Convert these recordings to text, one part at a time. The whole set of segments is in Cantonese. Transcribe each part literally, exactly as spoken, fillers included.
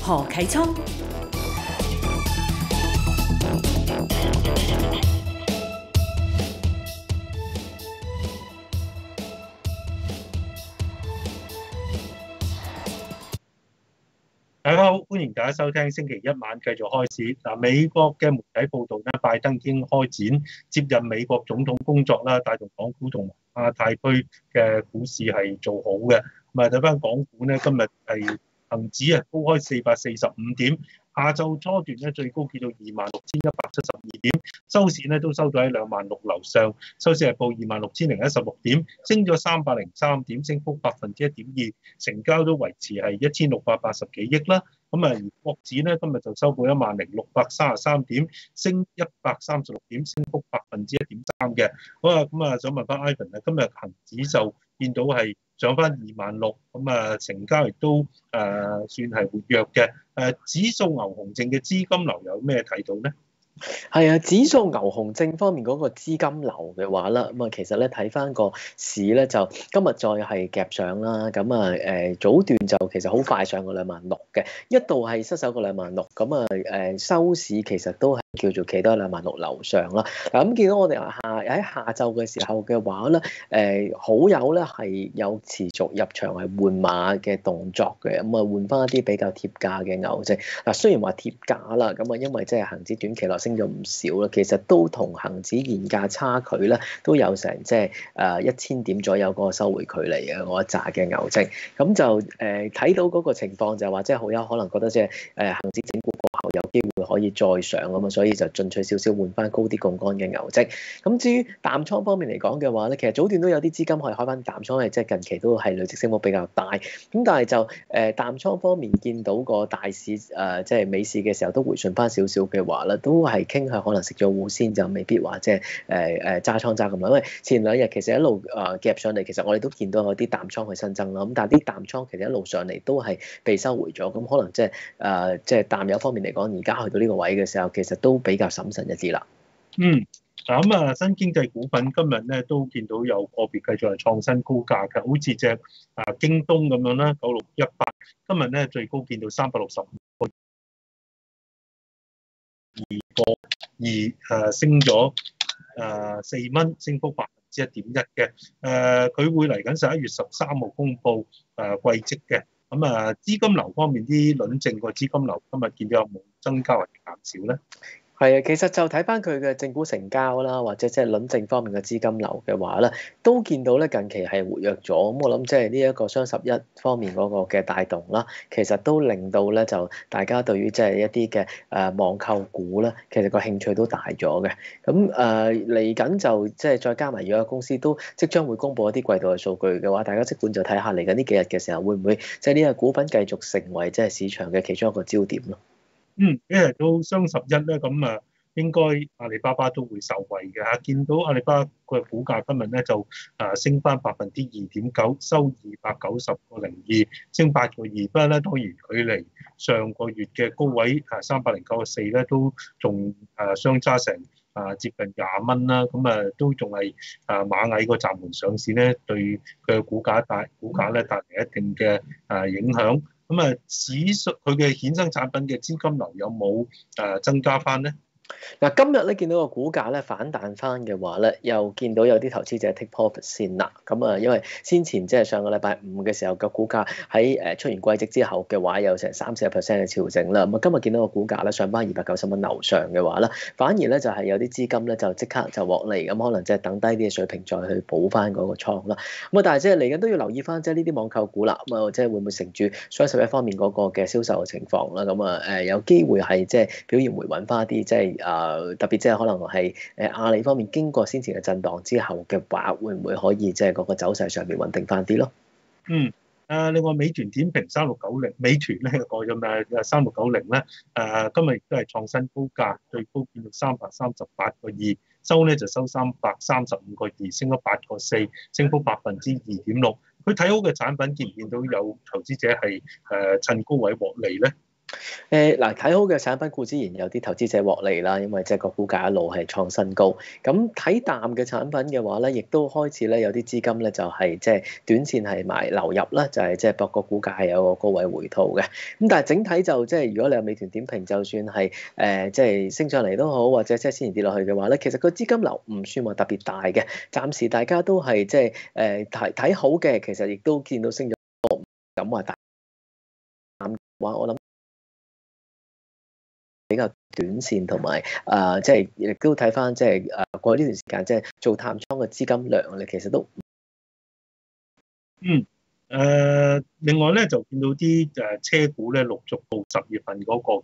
何啟聰。 大家好，歡迎大家收聽星期一晚繼續開市。嗱，美國嘅媒體報道咧，拜登已經開展接任美國總統工作啦，帶動港股同亞太區嘅股市係做好嘅。咁啊，睇翻港股咧，今日係恆指啊高開四百四十五點，下晝初段咧最高見到二萬六千一百七十二點，收市咧都收到喺兩萬六樓上，收市係報二萬六千零一十六點，升咗三百零三點，升幅百分之一點二，成交都維持係一千六百八十幾億啦。咁啊，而國指咧今日就收報一萬零六百三十三點，升一百三十六點，升幅百分之一點三嘅。好啊，咁啊，想問翻 Ivan 啊，今日恆指就見到係上翻二萬六，咁啊成交亦都誒、呃、算係活躍嘅。誒、呃、指數牛熊證嘅資金流有咩睇到咧？ 係啊，指數牛熊證方面嗰個資金流嘅話啦，咁啊其實咧睇翻個市咧就今日再係夾上啦，咁啊誒早段就其實好快上過兩萬六嘅，一度係失守過兩萬六，咁啊誒收市其實都係叫做企多兩萬六樓上啦。嗱咁見到我哋下喺下晝嘅時候嘅話咧，誒好友咧係有持續入場係換馬嘅動作嘅，咁啊換翻一啲比較貼價嘅牛證。嗱雖然話貼價啦，咁啊因為即係恆指短期內升咗唔少啦，其實都同恆指現價差距咧都有成即係誒一千點左右嗰個收回距離嘅嗰一紮嘅牛證，咁就誒睇到嗰個情況就係話即係好有可能覺得即係誒恆指整固過後有機會可以再上咁啊，所以就進取少少換翻高啲槓桿嘅牛證。咁至於淡倉方面嚟講嘅話咧，其實早段都有啲資金可以開翻淡倉，係即係近期都係累積升幅比較大。咁但係就誒淡倉方面見到個大市誒即係美市嘅時候都回順翻少少嘅話咧，都係傾向可能食咗糊先，就未必話即係誒誒揸倉揸咁耐。因為前兩日其實一路誒夾上嚟，其實我哋都見到有啲淡倉去新增啦。咁但係啲淡倉其實一路上嚟都係被收回咗。咁可能即係誒即係淡友方面嚟講，而家去到呢個位嘅時候，其實都比較審慎一啲啦。 嗯，嗱咁啊，新經濟股份今日咧都見到有個別繼續係創新高價嘅，好似隻啊京東咁樣啦，九六一八，今日咧最高見到三百六十五個二個二，誒升咗誒四蚊，升幅百分之一點一嘅。誒佢會嚟緊十一月十三號公佈誒季績嘅。咁啊資金流方面，啲輪證個資金流今日見到有冇增加或者減少咧？ 係啊，其實就睇翻佢嘅正股成交啦，或者即係輪證方面嘅資金流嘅話咧，都見到咧近期係活躍咗。咁我諗即係呢一個雙十一方面嗰個嘅帶動啦，其實都令到咧就大家對於即係一啲嘅誒網購股咧，其實個興趣都大咗嘅。咁誒嚟緊就即係再加埋，如果公司都即將會公布一啲季度嘅數據嘅話，大家即管就睇下嚟緊呢幾日嘅時候會唔會即係呢個股份繼續成為即係市場嘅其中一個焦點咯。 嗯，一日到雙十一咧，咁啊應該阿里巴巴都會受惠嘅嚇。見到阿里巴巴嘅股價今日咧就啊升翻百分之二點九，收二百九十個零二，升八個二。不過咧，當然距離上個月嘅高位啊三百零九個四咧都仲啊相差成啊接近廿蚊啦。咁啊都仲係啊螞蟻個暫緩上市咧，對佢嘅股價帶股價咧帶嚟一定嘅啊影響。咁啊，指數佢嘅衍生產品嘅資金流有冇誒增加翻咧？ 嗱，今日咧見到個股價咧反彈翻嘅話咧，又見到有啲投資者 take profit 先啦。咁啊，因為先前即係上個禮拜五嘅時候個股價喺誒出完季績之後嘅話，有成三四個 percent 嘅調整啦。咁啊，今日見到個股價咧上翻二百九十蚊樓上嘅話咧，反而咧就係有啲資金咧就即刻就獲利，咁可能即係等低啲嘅水平再去補翻嗰個倉啦。咁啊，但係即係嚟緊都要留意翻即係呢啲網購股啦。咁啊，即係會唔會乘住雙十一方面嗰個嘅銷售嘅情況啦？咁啊誒有機會係即係表現回穩翻啲，即係。誒特別即係可能係誒阿里方面經過先前嘅震盪之後嘅話，會唔會可以即係嗰個走勢上面穩定翻啲咯？ 嗯，誒另外美團點評三六九零，美團咧過咗咩？三六九零咧誒今日亦都係創新高價，最高見到三百三十八個二，收咧就收三百三十五個二，升咗八個四，升幅百分之二點六。佢睇好嘅產品見唔見到有投資者係誒趁高位獲利咧？ 誒嗱，睇好嘅產品固之然有啲投資者獲利啦，因為即係個股價一路係創新高。咁睇淡嘅產品嘅話咧，亦都開始咧有啲資金咧就係即係短線係買流入啦，就係即係博個股價係有個高位回吐嘅。咁但係整體就即係如果你有美團點評，就算係誒即係升上嚟都好，或者即係先前跌落去嘅話咧，其實個資金流唔算話特別大嘅。暫時大家都係即係誒睇睇好嘅，其實亦都見到升咗，唔敢話大淡話我諗。比較短線同埋誒，即係亦都睇翻，即係誒過呢段時間，即係做淡倉嘅資金量咧，其實都嗯。誒、呃，另外咧就見到啲誒車股咧陸續到十月份嗰個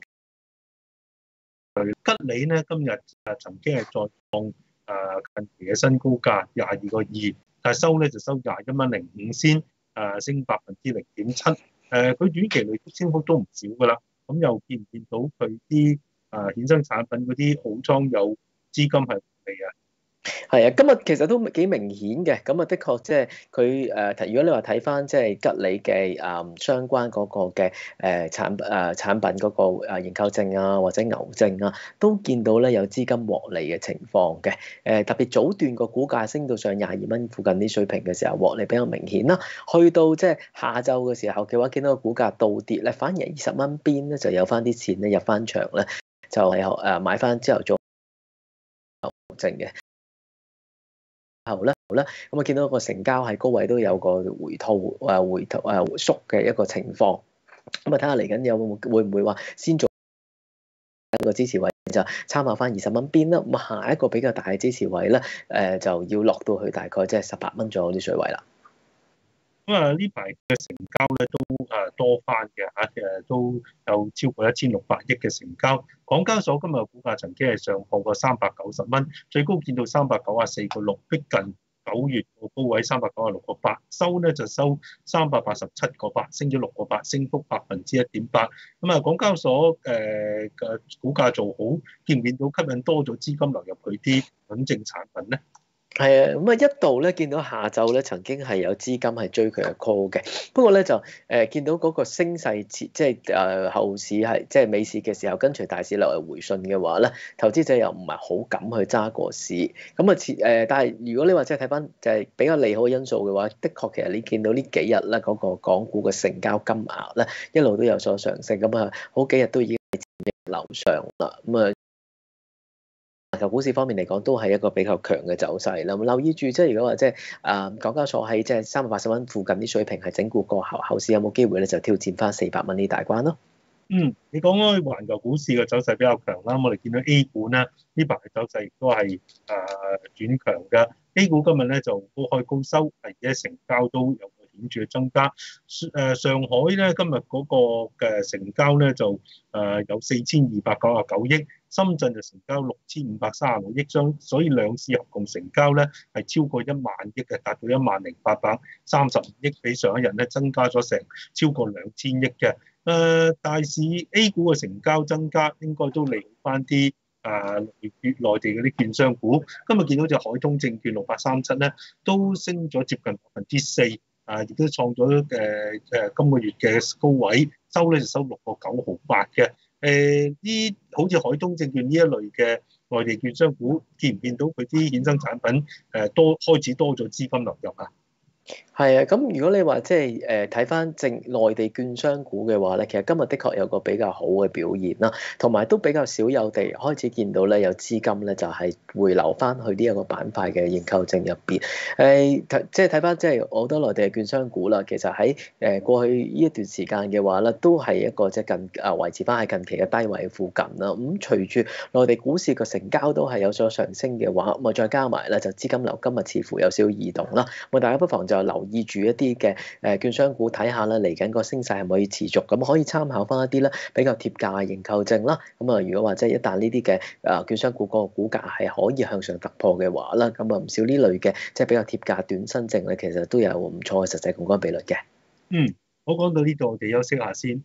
吉利咧，今日誒曾經係再創誒近期嘅新高價廿二個二，但係收咧就收廿一蚊零五仙，誒升百分之零點七。誒，佢短期累積升幅都唔少噶啦。咁又見唔見到佢啲誒衍生產品嗰啲好倉有資金係嚟啊？ 係啊，今日其實都幾明顯嘅。咁啊，的確即係佢誒，如果你話睇翻即係吉利嘅誒相關嗰個嘅誒產誒產品嗰個誒認購證啊，或者牛證啊，都見到咧有資金獲利嘅情況嘅。誒特別早段個股價升到上廿二蚊附近啲水平嘅時候，獲利比較明顯啦。去到即係下晝嘅時候嘅話，見到個股價倒跌咧，反而二十蚊邊咧就有翻啲錢咧入翻場咧，就係誒買翻朝頭早牛證嘅。後咧，好啦，咁啊見到個成交喺高位都有個回吐誒回吐誒縮嘅一個情況，咁啊睇下嚟緊有冇會唔會話先做一個支持位，就參考翻二十蚊邊啦。咁下一個比較大嘅支持位咧，誒就要落到去大概即係十八蚊左右啲水位啦。 咁啊呢排嘅成交咧都誒多翻嘅嚇，誒都有超過一千六百億嘅成交。港交所今日嘅股價曾經係上破過三百九十蚊，最高見到三百九十四個六，逼近九月個高位三百九十六個八，收咧就收三百八十七個八，升咗六個八，升幅百分之一點八。咁啊，港交所誒嘅股價做好，見唔見到吸引多咗資金流入去啲穩證產品咧？ 係啊，咁啊一度咧見到下晝咧曾經係有資金係追佢嘅 call 嘅，不過咧就誒、呃、見到嗰個升勢即係誒、呃、後市係即係尾市嘅時候跟隨大市落嚟回順嘅話咧，投資者又唔係好敢去揸個市，咁啊誒、呃，但係如果你話即係睇翻就係比較利好嘅因素嘅話，的確其實你見到呢幾日咧嗰個港股嘅成交金額咧一路都有所上升，咁啊好幾日都已經係千億樓上啦，咁啊。環球股市方面嚟講，都係一個比較強嘅走勢啦。留意住，即係如果話即係誒港交所喺即係三百八十蚊附近啲水平係整固過後，後市有冇機會咧就挑戰翻四百蚊呢大關咯？ 嗯，你講開環球股市嘅走勢比較強啦，我哋見到 A 股咧呢排嘅走勢亦都係誒轉強嘅。A 股今日咧就高開高收，而且成交都有個顯著嘅增加。誒上海咧今日嗰個嘅成交咧就誒有四千二百九十九億，深圳就成交六千五百三十六億張，所以兩市合共成交咧係超過一萬億嘅，達到一萬零八百三十五億，比上一日咧增加咗成超過兩千億嘅。誒、呃、大市 A 股嘅成交增加，應該都利好翻啲誒內地嗰啲券商股。今日見到隻海通證券六八三七咧，都升咗接近百分之四，啊，亦都創咗誒誒今個月嘅高位，收咧就收六個九毫八嘅。誒呢好似海通證券呢一類嘅內地券商股，見唔見到佢啲衍生產品誒多開始多咗資金流入啊？ 係啊，咁如果你話即係誒睇翻正內地券商股嘅話咧，其實今日的確有個比較好嘅表現啦，同埋都比較少有地開始見到咧有資金咧就係回流翻去呢一個板塊嘅認購證入邊。誒即係睇翻即係好多內地嘅券商股啦，其實喺誒過去呢一段時間嘅話咧，都係一個即係近誒維持翻喺近期嘅低位附近啦。咁隨住內地股市個成交都係有所上升嘅話，咁啊再加埋咧就資金流今日似乎有少少異動啦。咁大家不妨就留意住一啲嘅誒券商股，睇下咧嚟緊個升勢係咪可以持續，咁可以參考翻一啲咧比較貼價嘅認購證啦。咁啊，如果話即係一旦呢啲嘅誒券商股嗰個股價係可以向上突破嘅話啦，咁啊唔少呢類嘅即係比較貼價短身證咧，其實都有唔錯嘅實際槓桿比率嘅。 嗯，我講到呢度，我哋休息下先。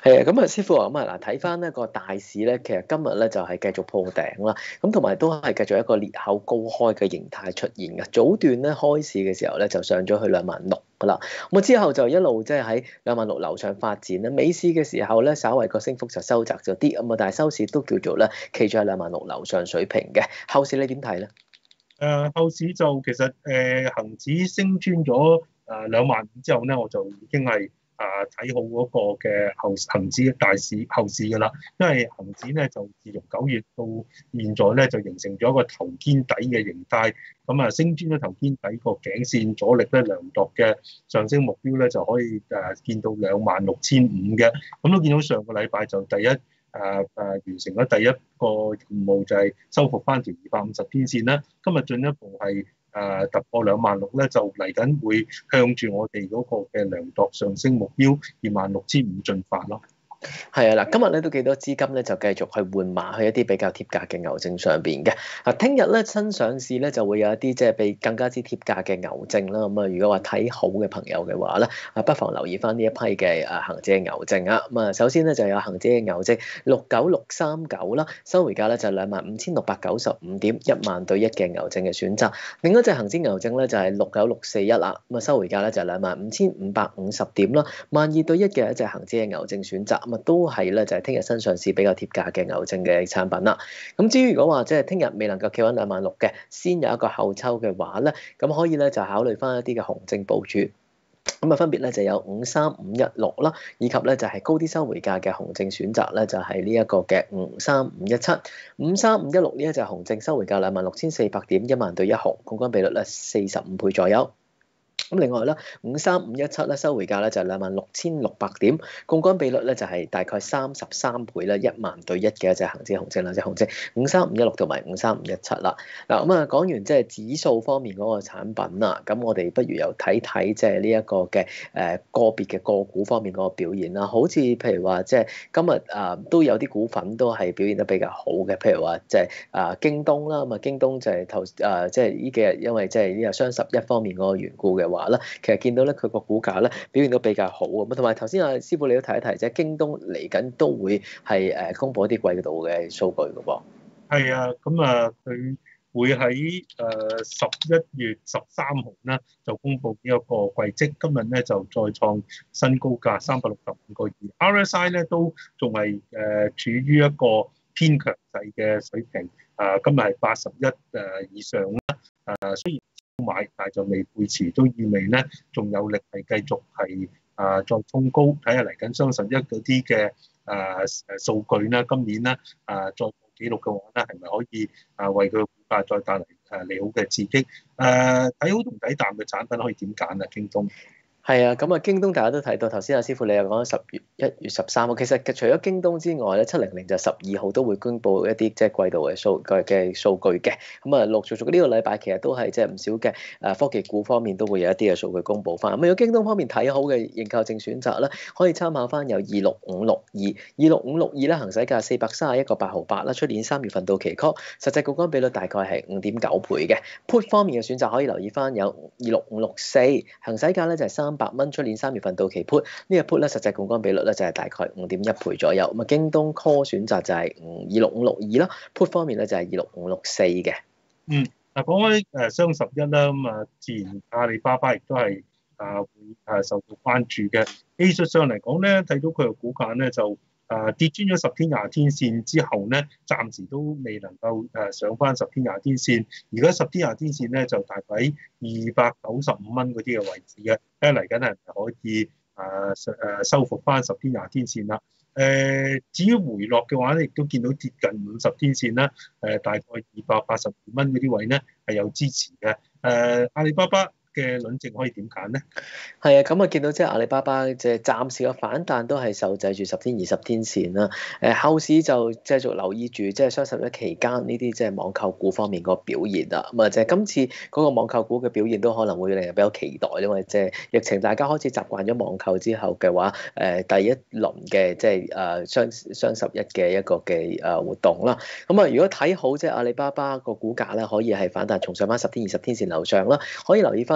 係啊，咁啊，師傅啊，咁啊，嗱，睇翻呢個大市咧，其實今日咧就係繼續破頂啦，咁同埋都係繼續一個裂口高開嘅形態出現嘅。早段咧開市嘅時候咧就上咗去兩萬六噶啦，咁啊之後就一路即係喺兩萬六樓上發展啦。尾市嘅時候咧，稍為個升幅就收窄咗啲，咁啊，但係收市都叫做咧企咗喺兩萬六樓上水平嘅。後市你點睇咧？ 誒後市就其實誒恆指升穿咗誒兩萬五之後咧，我就已經係啊睇好嗰個嘅後恆指嘅大市後市㗎啦。因為恆指咧就自從九月到現在咧就形成咗一個頭肩底嘅形態，咁啊升穿咗頭肩底個頸線阻力咧，量度嘅上升目標咧就可以誒見到兩萬六千五嘅。咁都見到上個禮拜就第一。誒誒、啊啊、完成咗第一個任務，就係收復翻條二百五十天線啦。今日進一步係誒、啊、突破兩萬六咧，就嚟緊會向住我哋嗰個嘅量度上升目標二萬六千五進發咯。 係啊，嗱，今日咧都幾多資金咧就繼續去換馬去一啲比較貼價嘅牛證上邊嘅。啊，聽日咧新上市咧就會有一啲即係比更加之貼價嘅牛證啦。咁啊，如果話睇好嘅朋友嘅話咧，啊不妨留意翻呢一批嘅誒恆指嘅牛證啊。咁啊，首先咧就有恆指嘅牛證六九六三九啦，收回價咧就兩萬五千六百九十五點，一萬對一嘅牛證嘅選擇。另一隻恆指牛證咧就係六九六四一啦，咁啊收回價咧就兩萬五千五百五十點啦，萬二對一嘅一隻恆指嘅牛證選擇。都係咧，就係聽日新上市比較貼價嘅牛證嘅產品啦。咁至於如果話即係聽日未能夠企穩兩萬六嘅，先有一個後抽嘅話咧，咁可以咧就考慮翻一啲嘅紅證部署。咁啊，分別咧就有五三五一六啦，以及咧就係高啲收回價嘅紅證選擇咧，就係呢一個嘅五三五一七、五三五一六呢一隻紅證收回價兩萬六千四百點，一萬對一紅，槓桿比率咧四十五倍左右。咁另外咧，五三五一七咧收回價咧就係兩萬六千六百點，槓桿比率咧就係大概三十三倍啦，一萬對一嘅一隻恆指紅證兩隻紅證，五三五一六同埋五三五一七啦。嗱咁啊，講完即係指數方面嗰個產品啦，咁我哋不如又睇睇即係呢一個嘅誒個別嘅個股方面嗰個表現啦。好似譬如話即係今日啊都有啲股份都係表現得比較好嘅，譬如話即係啊京東啦，咁啊京東就係頭啊即係呢幾日因為即係呢個雙十一方面嗰個緣故嘅話咧，其實見到咧佢個股價咧表現都比較好啊，咁同埋頭先阿師傅你都提一提，即係京東嚟緊都會係誒公佈一啲季度嘅數據嘅噃。 係啊，咁啊佢會喺誒十一月十三號咧就公佈呢一個季績，今日咧就再創新高價三百六十五個二 ，R S I 咧都仲係誒處於一個偏強勢嘅水平，啊今日係八十一誒以上啦，誒雖然買，但係就未背馳，都意味咧仲有力係繼續係啊再衝高，睇下嚟緊雙十一嗰啲嘅啊誒數據啦，今年咧啊再破紀錄嘅話咧，係咪可以啊為佢嘅股價再帶嚟誒利好嘅刺激？誒睇好同睇淡嘅產品可以點揀啊？京東。 係啊，咁啊，京東大家都睇到，頭先阿師傅你又講咗十月一月十三號，其實除咗京東之外咧，七零零就十二號都會公佈一啲即係季度嘅數嘅嘅數據嘅。咁啊，陸續續呢個禮拜其實都係即係唔少嘅誒科技股方面都會有一啲嘅數據公佈翻。咁如果京東方面睇好嘅認購證選擇咧，可以參考翻有二六五六二、二六五六二咧，行使價四百三十一個八毫八啦，出年三月份到期 call，實際槓桿比率大概係五點九倍嘅。Put 方面嘅選擇可以留意翻有二六五六四，行使價咧就係三百蚊，出年三月份到期 put 呢個 put 咧，實際槓桿比率咧就係大概五點一倍左右。咁啊，京東 call 選擇就係二六五六二啦，put 方面咧就係二六五六四嘅。 嗯，嗱講開誒雙十一啦，咁啊自然阿里巴巴亦都係啊會誒受到關注嘅。技術上嚟講咧，睇到佢嘅股價咧就誒跌穿咗十天廿天線之後咧，暫時都未能夠誒上翻十天廿天線。而家十天廿天線咧就大概喺二百九十五蚊嗰啲嘅位置嘅，睇嚟緊係咪可以誒誒收復翻十天廿天線啦？誒，至於回落嘅話咧，亦都見到接近五十天線啦，誒大概二百八十二蚊嗰啲位咧係有支持嘅。誒，阿里巴巴嘅輪證可以點揀咧？ 係啊，咁啊見到即係阿里巴巴即係暫時嘅反彈都係受制住十天、二十天線啦。誒後市就繼續留意住即係雙十一期間呢啲即係網購股方面個表現啦。咁啊就係今次嗰個網購股嘅表現都可能會令人比較期待，因為即係疫情大家開始習慣咗網購之後嘅話，誒第一輪嘅即係誒雙雙十一嘅一個嘅誒活動啦。咁啊如果睇好即係阿里巴巴個股價咧，可以係反彈重上翻十天、二十天線樓上啦，可以留意翻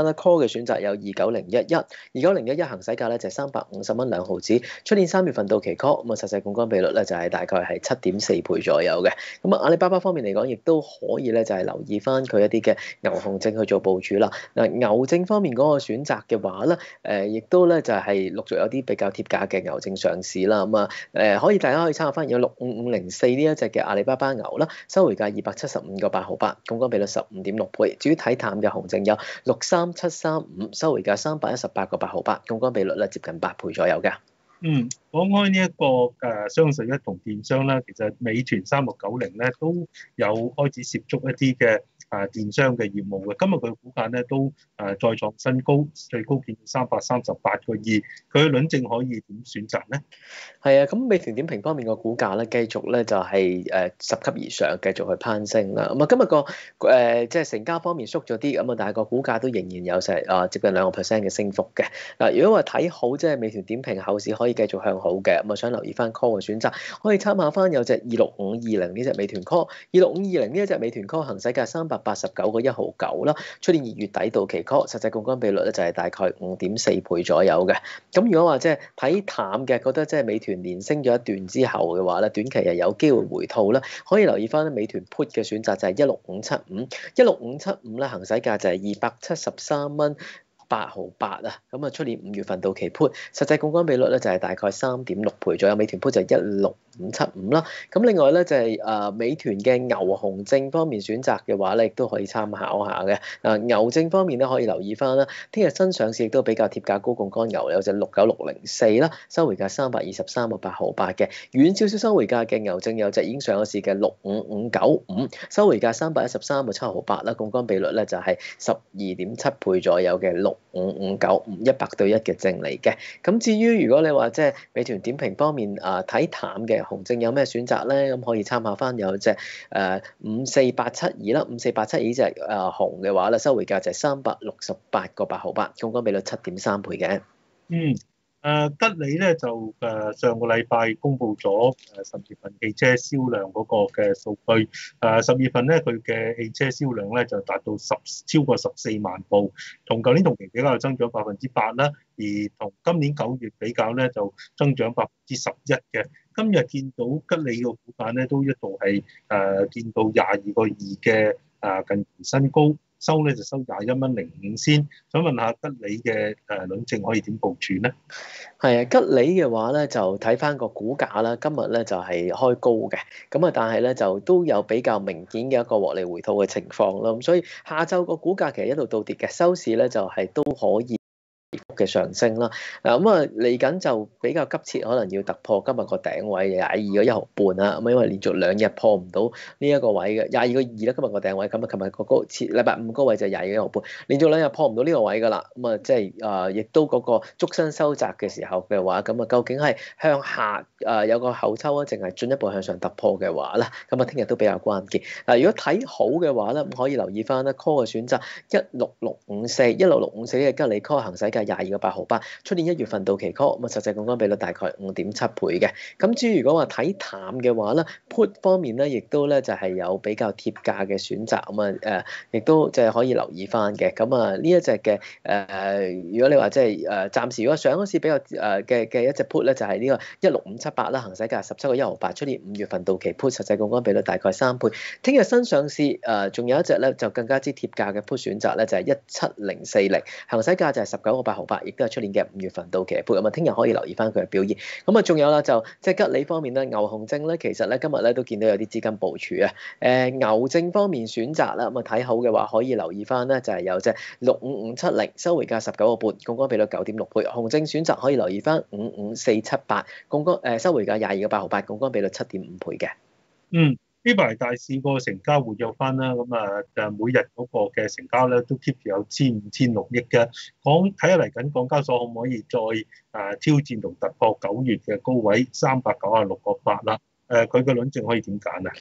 咧 call 嘅選擇有二九零一一，二九零一一行使價咧就係三百五十蚊兩毫子，出年三月份到期 call，咁啊實際槓桿比率咧就係大概係七點四倍左右嘅。咁啊阿里巴巴方面嚟講，亦都可以咧就係留意翻佢一啲嘅牛熊證去做部署啦。嗱牛證方面嗰個選擇嘅話咧，誒亦都咧就係陸續有啲比較貼價嘅牛證上市啦。咁啊誒可以大家可以參考翻有六五五零四呢一隻嘅阿里巴巴牛啦，收回價二百七十五個八毫八，槓桿比率十五點六倍。至於睇淡嘅熊證有六三七三五，收回價三百一十八個八毫八，槓桿比率咧接近八倍左右嘅。 嗯，講開呢一個誒雙十一同電商啦，其實美團三六九零咧都有開始涉足一啲嘅誒電商嘅業務嘅。今日佢嘅股價咧都誒再創新高，最高見到三百三十八個二。佢嘅輪證可以點選擇咧？ 係啊，咁美團點評方面個股價咧，繼續咧就係誒十級以上，繼續去攀升啦。咁啊，今日個誒即係成交方面縮咗啲，咁啊，但係個股價都仍然有成啊接近兩個 percent 嘅升幅嘅。嗱，如果話睇好即係美團點評後市可以繼續向好嘅，咁啊想留意翻 call 嘅選擇，可以參考翻有隻二六五二零呢隻美團 call， 二六五二零呢一隻美團 call 行使價三百八十九個一毫九啦，出年二月底到期 call， 實際槓桿比率咧就係大概五點四倍左右嘅。咁如果話即係睇淡嘅，覺得即係美團連升咗一段之後嘅話咧，短期係有機會回吐啦，可以留意翻美團 put 嘅選擇就係一六五七五，一六五七五咧行使價就係二百七十三蚊八毫八啊，咁啊出年五月份到期 put， 實際槓桿比率咧就係大概三點六倍左右，美團 put 就係一六五七五啦。咁另外咧就係誒美團嘅牛熊證方面選擇嘅話咧，亦都可以參考下嘅。誒牛證方面咧可以留意翻啦，聽日新上市亦都比較貼價高槓桿牛有隻六九六零四啦，收回價三百二十三個八毫八嘅。遠少少收回價嘅牛證有隻已經上咗市嘅六五五九五，收回價三百一十三個七毫八啦，槓桿比率咧就係十二點七倍左右嘅六五五九五一百對一嘅證嚟嘅。咁至於如果你話即係美團點評方面啊睇淡嘅熊證有咩選擇咧？咁可以參考翻有隻誒五四八七二啦，五四八七二隻誒熊嘅話咧，收回價就係三百六十八個八毫八，槓桿比率七點三倍嘅。 嗯。誒吉利咧就誒上個禮拜公布咗誒十月份汽車銷量嗰個嘅數據。誒十月份咧佢嘅汽車銷量咧就達到十超過十四萬部，同舊年同期比較增長百分之八啦，而同今年九月比較咧就增長百分之十一嘅。今日見到吉利個股價咧都一度係誒見到廿二個二嘅誒近期新高。收咧就收廿一蚊零五先，想問下吉利嘅誒輪證可以點部署咧？ 係啊，吉利嘅話咧就睇翻個股價啦，今日咧就係開高嘅，咁啊但係咧就都有比較明顯嘅一個獲利回吐嘅情況咯，咁所以下晝個股價其實一路倒跌嘅，收市咧就係都可以嘅上升啦。嗱咁啊嚟緊就比較急切，可能要突破今日個頂位廿二個一毫半啦。咁因為連續兩日破唔到呢一個位嘅廿二個二啦，今日個頂位咁啊，琴日個高設禮拜五高位就係廿二個一毫半，連續兩日破唔到呢個位㗎啦。咁啊即係啊，亦都嗰個燭身收窄嘅時候嘅話，咁啊究竟係向下啊有個後抽啊，定係進一步向上突破嘅話咧，咁啊聽日都比較關鍵。嗱，如果睇好嘅話咧，咁可以留意翻咧 call 嘅選擇一六六五四，一六六五四嘅吉利 call 行使價廿二個八毫八，出年一月份到期 call，咁啊實際槓桿比率大概五點七倍嘅。咁至於如果話睇淡嘅話咧 ，put 方面咧，亦都咧就係有比較貼價嘅選擇，咁啊誒，亦都即係可以留意翻嘅。咁啊呢一隻嘅誒，如果你話即係誒暫時如果上嗰時比較誒嘅嘅一隻 put 咧，就係呢個一六五七八啦，行使價十七個一毫八，出年五月份到期 put，實際槓桿比率大概三倍。聽日新上市誒，仲有一隻咧就更加之貼價嘅 put 選擇咧，就係一七零四零，行使價就係十九個八毫八，亦都係出年嘅五月份到期 put，咁啊聽日可以留意翻佢嘅表現。咁啊仲有啦，就即係吉利方面咧，牛熊證咧，其實咧今日咧都見到有啲資金部署啊。誒牛證方面選擇啦，咁啊睇好嘅話可以留意翻咧，就係有隻六五五七零，收回價十九個半，槓桿比率九點六倍。熊證選擇可以留意翻五五四七八，槓桿誒收回價廿二個八毫八，槓桿比率七點五倍嘅。 嗯。呢排大市個成交活躍翻啦，咁啊誒每日嗰個嘅成交咧都 keep 住有千五千六億嘅。講睇下嚟緊港交所可唔可以再誒挑戰同突破九月嘅高位三百九十六個八啦？誒佢嘅輪證可以點揀啊？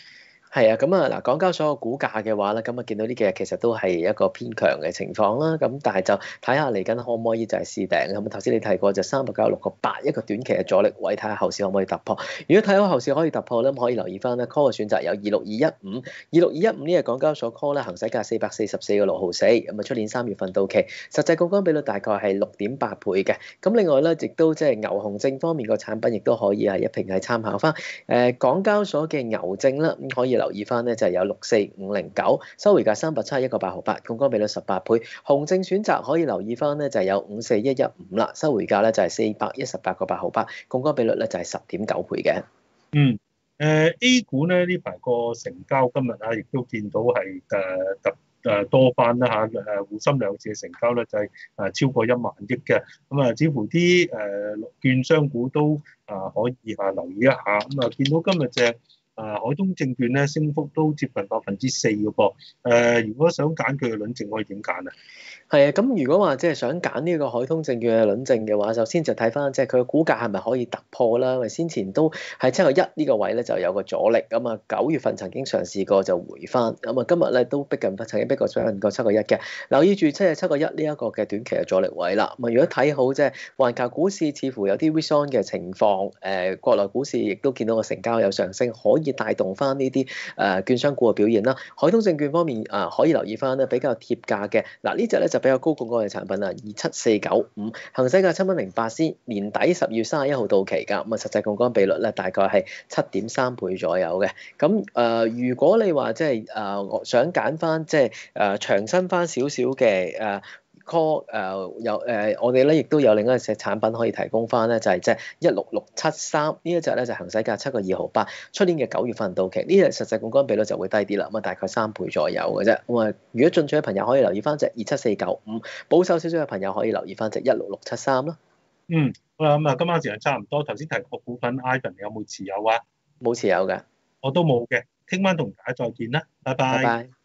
係啊，咁啊嗱，港交所個股價嘅話咧，咁啊見到呢幾日其實都係一個偏強嘅情況啦。咁但係就睇下嚟緊可唔可以就係試頂咁啊。頭先你提過就三百九十六個八一個短期嘅阻力位，睇下後市可唔可以突破。如果睇好後市可以突破咧，咁可以留意翻咧 call 嘅選擇有二六二一五，二六二一五呢個港交所 call 咧，行使價四百四十四個六毫四，咁啊出年三月份到期，實際槓桿比率大概係六點八倍嘅。咁另外咧，亦都即係牛熊證方面個產品，亦都可以係一併係參考翻。誒港交所嘅牛證啦，咁可以留意翻咧，就係有六四五零九，收回價三百七十一個八毫八，槓桿比率十八倍。熊證選擇可以留意翻咧，就係有五四一一五啦，收回價咧就係四百一十八個八毫八，槓桿比率咧就係十點九倍嘅。 嗯，誒 A 股咧呢排個成交今日啊，亦都見到係誒特誒多翻啦嚇，誒滬深兩市嘅成交咧就係誒超過一萬億嘅，咁啊似乎啲誒券商股都啊可以啊留意一下，咁啊見到今日隻啊海通證券咧升幅都接近百分之四嘅噃，誒如果想揀佢嘅輪證可以點揀啊？ 係啊，咁如果話即係想揀呢個海通證券嘅輪證嘅話，首先就睇翻即係佢嘅股價係咪可以突破啦？因為先前都喺七個一呢個位咧就有個阻力，咁啊九月份曾經嘗試過就回翻，咁啊今日咧都逼近曾經逼過上過七個一嘅，留意住即係七個一呢一個嘅短期嘅阻力位啦。咁啊如果睇好即係環球股市似乎有啲 risk on 嘅情況，誒國內股市亦都見到個成交有上升，可以帶動翻呢啲誒券商股嘅表現啦。海通證券方面啊，可以留意翻咧比較貼價嘅嗱呢隻咧就比較高槓桿嘅產品啦，二七四九五，行使價七蚊零八先，年底十月三十一號到期㗎，咁啊實際槓桿比率咧大概係七點三倍左右嘅。咁誒、呃，如果你話即係誒想揀翻即係誒長身翻少少嘅誒 call 誒有誒，我哋咧亦都有另一隻產品可以提供翻咧，就係即係一六六七三呢一隻咧就行使價七個二毫八，出年嘅九月份到期，呢隻實際槓桿比率就會低啲啦，咁啊大概三倍左右嘅啫。咁啊，如果進取嘅朋友可以留意翻隻二七四九五，保守少少嘅朋友可以留意翻隻一六六七三啦。 嗯，好啦，咁啊今晚時間差唔多，頭先提過股份 Ivan 你有冇持有啊？ 冇持有嘅。 我都冇嘅，聽晚同大家再見啦，拜拜。 拜拜。